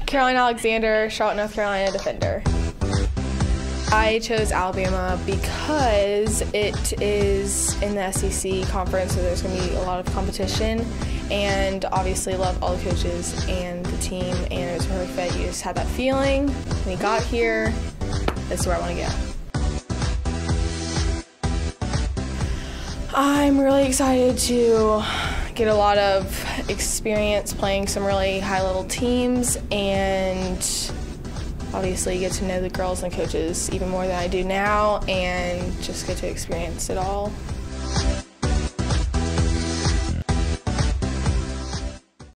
Caroline Alexander, Charlotte, North Carolina defender. I chose Alabama because it is in the SEC conference, so there's going to be a lot of competition, and obviously love all the coaches and the team, and it was really fit. You just had that feeling when you got here, this is where I want to go. I'm really excited to get a lot of experience playing some really high-level teams, and obviously get to know the girls and coaches even more than I do now, and just get to experience it all.